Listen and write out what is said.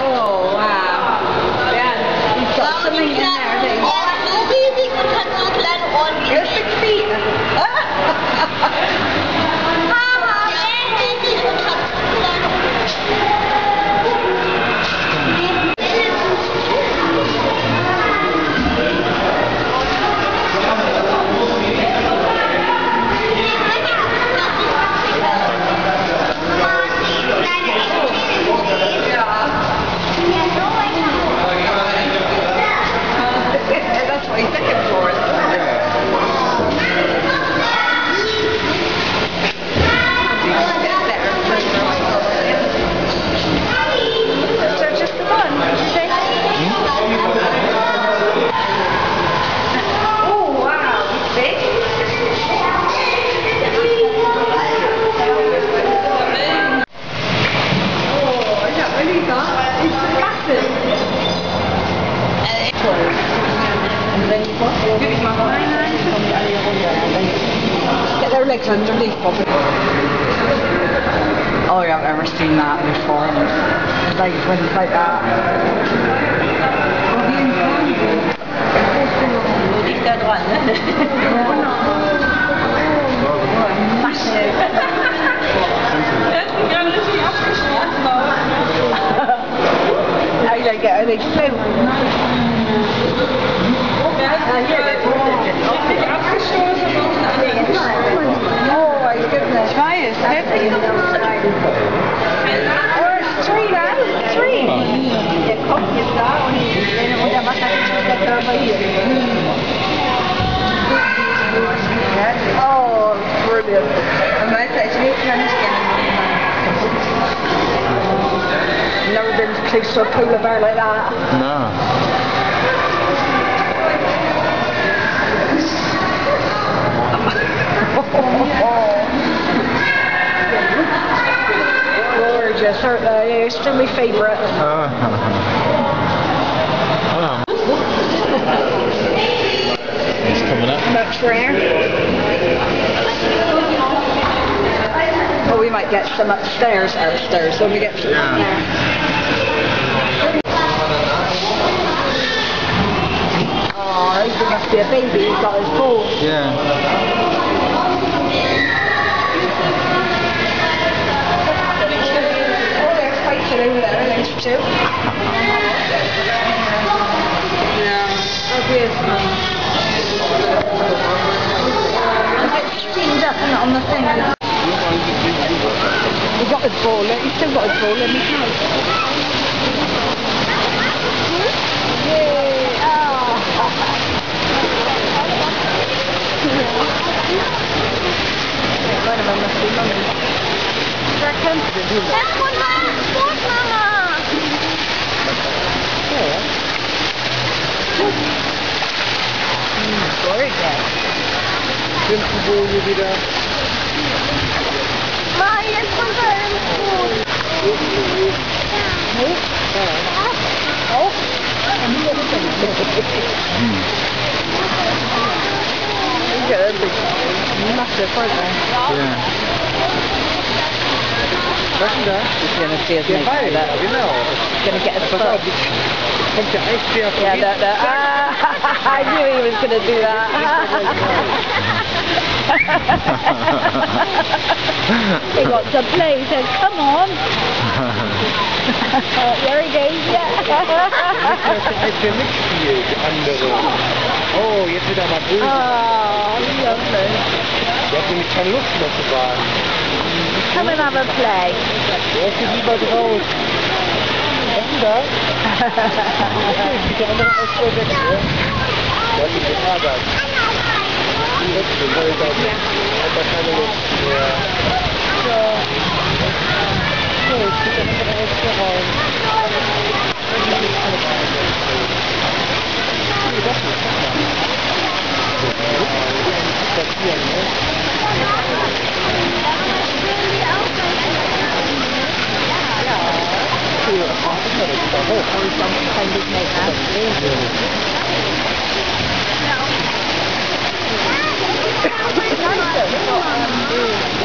Oh, wow. Yeah, you've got something in there, haven't you? You're 6 feet. That's what he's looking for, isn't it? So just the one, did you say? Oh, wow, he's big. Oh, is that really that? It's massive. Get their legs underneath, Bobby. Oh, yeah, I've never seen that before. Legs went like that. Massive. Now you don't get any food. Oh my goodness. Try it. Oh, it's 3 now. 3. Oh, brilliant. Never been close to a polar bear like that. No. Gorgeous, aren't they? It's still my favourite. He's coming up. Much rare. Oh, we might get some upstairs, so we get some up there. Oh, he must be a baby, he's got his balls. Yeah. Over there, I think too. Yeah, that'll be as fun. A bit steamed up on the thing. He's got his ball, he's still got his ball in his house. Yay! One of them must be mummy. That's one man! What, Mama? Gorgeous. Sind die Boje wieder? Ma, jetzt kommt er im Pool. Oh? Look at that big massive, aren't they? Yeah. Was ist denn da? He's going to see us make that. Genau. He's going to get us foot. Kommt der Eisbär von I knew he was going to do that. He got to play, he said, come on. There he goes, yeah. Eisbär mitspielt, die andere. Oh, jetzt wieder mal böse. Oh, lovely. Der hat nämlich keine Lust mehr zu baden. Come and have a play. Der ist lieber drauf. Was ist denn da? Okay, sieht der andere Eisbär weg, ne? Der hat mich geärgert. Die letzte, weil da hat er keine Lust. Ja. So. So, jetzt geht der andere Eisbär rein. Das ist alles Eisbär. Nee, das nicht. Das hier, ne? Yeah.